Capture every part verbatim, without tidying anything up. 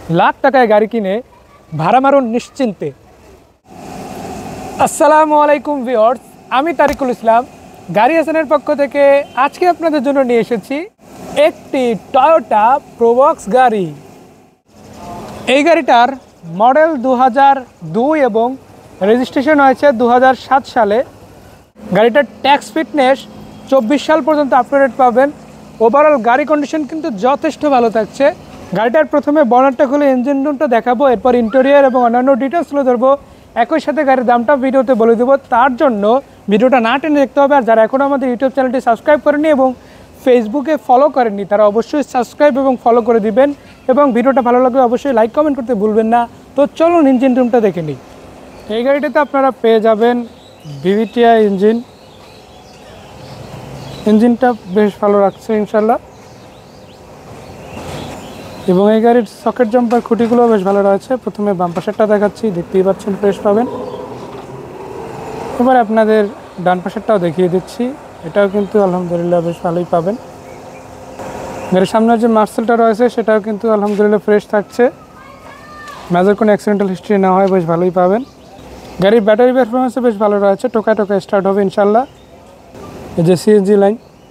লাখ টাকায় গাড়ি কিনে ভাড়া মারুন নিশ্চিন্তে। আসসালামু আলাইকুম ভিউয়ার্স, আমি তারিকুল ইসলাম গাড়ি হাসানের পক্ষ থেকে আজকে আপনাদের জন্য নিয়ে এসেছি একটি টয়োটা প্রোবক্স গাড়ি। এই গাড়িটার মডেল দু হাজার দুই এবং রেজিস্ট্রেশন হয়েছে দু হাজার সাত সালে। গাড়িটার ট্যাক্স ফিটনেস চব্বিশ সাল পর্যন্ত আপডেট পাবেন। ওভারঅল গাড়ি কন্ডিশন কিন্তু যথেষ্ট ভালো থাকছে। গাড়িটার প্রথমে বনেটটা খুলে ইঞ্জিন রুমটা দেখাবো, এরপর ইন্টেরিয়র এবং অন্যান্য ডিটেলসগুলো ধরবো। একই সাথে গাড়ির দামটা ভিডিওতে বলে দেবো, তার জন্য ভিডিওটা না টেনে দেখতে হবে। আর যারা এখনও আমাদের ইউটিউব চ্যানেলটি সাবস্ক্রাইব করেনি এবং ফেসবুকে ফলো করেননি তারা অবশ্যই সাবস্ক্রাইব এবং ফলো করে দিবেন, এবং ভিডিওটা ভালো লাগলে অবশ্যই লাইক কমেন্ট করতে ভুলবেন না। তো চলুন ইঞ্জিন রুমটা দেখে নিই। এই গাড়িটাতে আপনারা পেয়ে যাবেন ভিভিটিআই ইঞ্জিন। ইঞ্জিনটা বেশ ভালো রাখছে ইনশাল্লাহ, এবং এই গাড়ির সকেট জাম্পার খুঁটিগুলো বেশ ভালো রয়েছে। প্রথমে বাম পাশেরটা দেখাচ্ছি, দেখতেই পাচ্ছেন ফ্রেশ পাবেন। এবার আপনাদের ডান পাশেরটাও দেখিয়ে দিচ্ছি, এটাও কিন্তু আলহামদুলিল্লাহ বেশ ভালোই পাবেন। গাড়ির সামনের যে মার্সেলটা রয়েছে সেটাও কিন্তু আলহামদুলিল্লাহ ফ্রেশ থাকছে, মেজর কোনো অ্যাক্সিডেন্টাল হিস্ট্রি না হয় বেশ ভালোই পাবেন। গাড়ির ব্যাটারি পারফরমেন্সও বেশ ভালো রয়েছে, টোকা টোকা স্টার্ট হবে ইনশাল্লাহ। এই যে সিএনজি লাইন,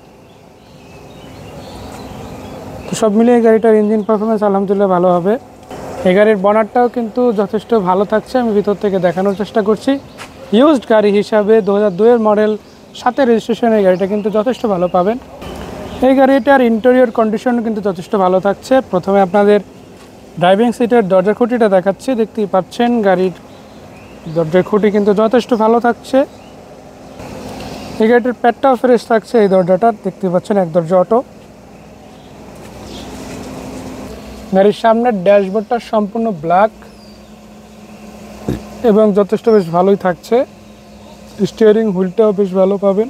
তো সব মিলিয়ে গাড়িটার ইঞ্জিন পারফরমেন্স আলহামদুলিল্লাহ ভালো হবে। এই গাড়ির বনারটাও কিন্তু যথেষ্ট ভালো থাকছে, আমি ভিতর থেকে দেখানোর চেষ্টা করছি। ইউজড গাড়ি হিসাবে দু হাজার দুইয়ের মডেল, সাথে রেজিস্ট্রেশন, এই গাড়িটা কিন্তু যথেষ্ট ভালো পাবেন। এই গাড়িটার ইন্টেরিয়র কন্ডিশন কিন্তু যথেষ্ট ভালো থাকছে। প্রথমে আপনাদের ড্রাইভিং সিটের দরজার খুঁটিটা দেখাচ্ছি, দেখতেই পাচ্ছেন গাড়ির দরজার খুঁটি কিন্তু যথেষ্ট ভালো থাকছে। এই গাড়িটার প্যাডটাও ফ্রেশ থাকছে, এই দরজাটা দেখতে পাচ্ছেন এক দরজা অটো। গাড়ির সামনের ড্যাশবোর্ডটা সম্পূর্ণ ব্ল্যাক এবং যথেষ্ট বেশ ভালোই থাকছে। স্টিয়ারিং হুইলটাও বেশ ভালো পাবেন।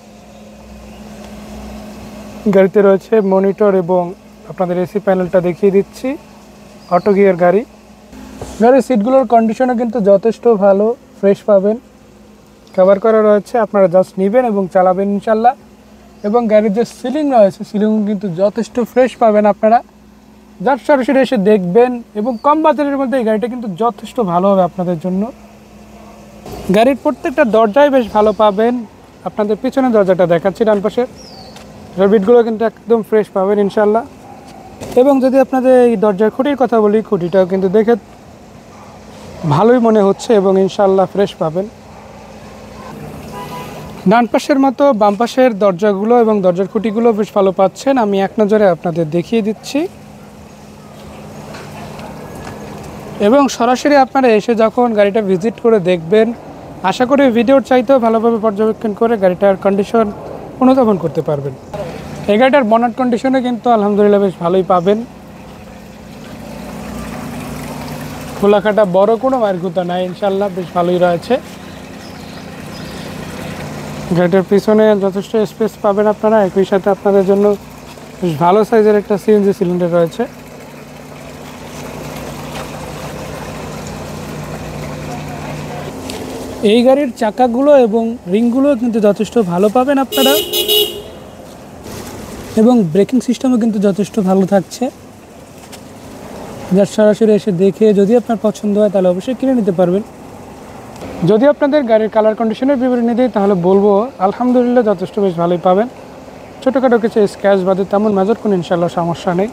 গাড়িতে রয়েছে মনিটর এবং আপনাদের এসি প্যানেলটা দেখিয়ে দিচ্ছি, অটো গিয়ার গাড়ি। গাড়ির সিটগুলোর কন্ডিশনও কিন্তু যথেষ্ট ভালো, ফ্রেশ পাবেন। কভার করা রয়েছে, আপনারা জাস্ট নেবেন এবং চালাবেন ইনশাল্লাহ। এবং গাড়ির যে সিলিং রয়েছে সিলিংও কিন্তু যথেষ্ট ফ্রেশ পাবেন আপনারা, যার সরাসরি এসে দেখবেন। এবং কম বাজারের মধ্যে এই গাড়িটা কিন্তু যথেষ্ট ভালো হবে আপনাদের জন্য। গাড়ির প্রত্যেকটা দরজায় বেশ ভালো পাবেন। আপনাদের পিছনের দরজাটা দেখাচ্ছি ডান পাশে, রেবিটগুলো কিন্তু একদম ফ্রেশ পাবেন ইনশাল্লাহ। এবং যদি আপনাদের এই দরজার খুঁটির কথা বলি, খুঁটিটাও কিন্তু দেখে ভালোই মনে হচ্ছে এবং ইনশাল্লাহ ফ্রেশ পাবেন। ডান পাশের মতো বাম পাশের দরজাগুলো এবং দরজার খুঁটিগুলো বেশ ভালো পাচ্ছেন। আমি এক নজরে আপনাদের দেখিয়ে দিচ্ছি, এবং সরাসরি আপনারা এসে যখন গাড়িটা ভিজিট করে দেখবেন, আশা করি ভিডিওর চাইতেও ভালোভাবে পর্যবেক্ষণ করে গাড়িটার কন্ডিশন অনুধাবন করতে পারবেন। এই গাড়িটার বনেট কন্ডিশনে কিন্তু আলহামদুলিল্লাহ বেশ ভালোই পাবেন। খোলাখাটা বড় কোনো মারগুতা নাই ইনশাল্লাহ, বেশ ভালোই রয়েছে। গাড়িটার পিছনে যথেষ্ট স্পেস পাবেন আপনারা। একই সাথে আপনাদের জন্য বেশ ভালো সাইজের একটা সিএনজি সিলিন্ডার রয়েছে। এই গাড়ির চাকাগুলো এবং রিংগুলো কিন্তু যথেষ্ট ভালো পাবেন আপনারা, এবং ব্রেকিং সিস্টেমও কিন্তু যথেষ্ট ভালো থাকছে। যার সরাসরি এসে দেখে যদি আপনার পছন্দ হয় তাহলে অবশ্যই কিনে নিতে পারবেন। যদি আপনাদের গাড়ির কালার কন্ডিশনের বিবরণী দিই তাহলে বলবো আলহামদুলিল্লাহ যথেষ্ট বেশ ভালোই পাবেন। ছোটোখাটো কিছু স্ক্র্যাচ বাদে তেমন মেজর কোনো ইনশাল্লাহ সমস্যা নেই।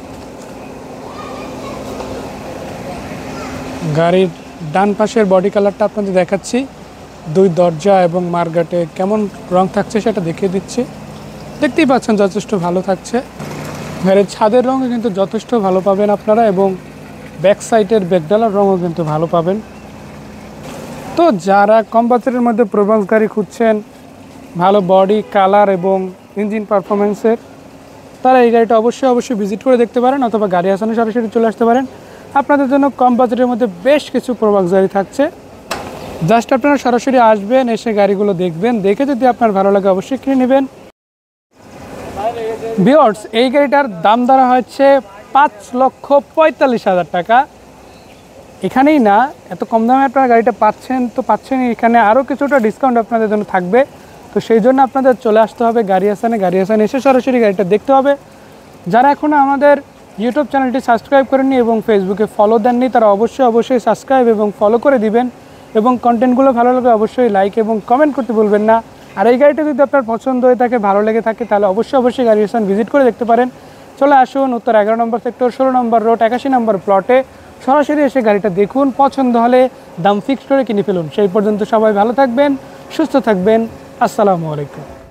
গাড়ির ডান পাশের বডি কালারটা আপনাদের দেখাচ্ছি, দুই দরজা এবং মার্গাটে কেমন রং থাকছে সেটা দেখিয়ে দিচ্ছি, দেখতেই পাচ্ছেন যথেষ্ট ভালো থাকছে। গাড়ির ছাদের রঙও কিন্তু যথেষ্ট ভালো পাবেন আপনারা, এবং ব্যাক সাইডের ব্যাকডালার রঙও কিন্তু ভালো পাবেন। তো যারা কম বাজেটের মধ্যে প্রোবক্স গাড়ি খুঁজছেন, ভালো বডি কালার এবং ইঞ্জিন পারফরমেন্সের, তারা এই গাড়িটা অবশ্যই অবশ্যই ভিজিট করে দেখতে পারেন, অথবা গাড়ি হাসানে সরাসরি চলে আসতে পারেন। আপনাদের জন্য কম বাজেটের মধ্যে বেশ কিছু প্রোবক্স গাড়ি থাকছে, জাস্ট আপনারা সরাসরি আসবেন, এসে গাড়িগুলো দেখবেন, দেখে যদি আপনার ভালো লাগে অবশ্যই কিনে নেবেন। ভিউয়ার্স, এই গাড়িটার দাম ধরা হচ্ছে পাঁচ লক্ষ পঁয়তাল্লিশ হাজার টাকা। এখানেই না, এত কম দামে আপনারা গাড়িটা পাচ্ছেন তো পাচ্ছেন, এখানে আরও কিছুটা ডিসকাউন্ট আপনাদের জন্য থাকবে। তো সেই জন্য আপনাদের চলে আসতে হবে গাড়ি হাসানে। গাড়ি হাসানে এসে সরাসরি গাড়িটা দেখতে হবে। যারা এখনও আমাদের ইউটিউব চ্যানেলটি সাবস্ক্রাইব করেননি এবং ফেসবুকে ফলো দেননি তারা অবশ্যই অবশ্যই সাবস্ক্রাইব এবং ফলো করে দিবেন এবং কন্টেন্টগুলো ভালো লাগে অবশ্যই লাইক এবং কমেন্ট করতে ভুলবেন না। আর এই গাড়িটা যদি আপনার পছন্দ হয়ে থাকে, ভালো লেগে থাকে, তাহলে অবশ্যই অবশ্যই গাড়ি স্থান ভিজিট করে দেখতে পারেন। চলে আসুন উত্তর এগারো নম্বর সেক্টর ষোলো নম্বর রোড একাশি নম্বর প্লটে, সরাসরি এসে গাড়িটা দেখুন, পছন্দ হলে দাম ফিক্সড করে কিনে ফেলুন। সেই পর্যন্ত সবাই ভালো থাকবেন, সুস্থ থাকবেন। আসসালামু আলাইকুম।